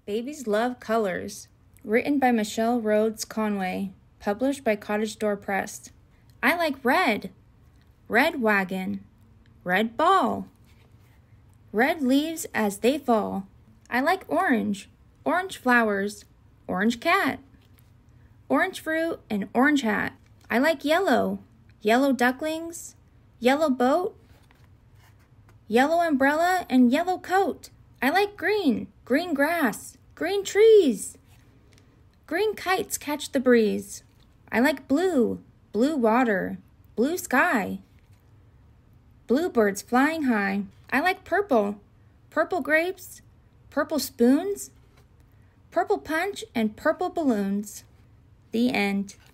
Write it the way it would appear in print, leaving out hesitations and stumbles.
Babies Love Colors. Written by Rhodes Conway. Published by Cottage Press. I like red. Red wagon. Red ball. Red leaves as they fall. I like orange. Orange flowers. Orange cat. Orange fruit and orange hat. I like yellow. Yellow ducklings. Yellow boat. Yellow umbrella and yellow coat. I like green. Green grass. Green trees. Green kites catch the breeze. I like blue. Blue water. Blue sky. Bluebirds flying high. I like purple. Purple grapes. Purple spoons. Purple punch and purple balloons. The end.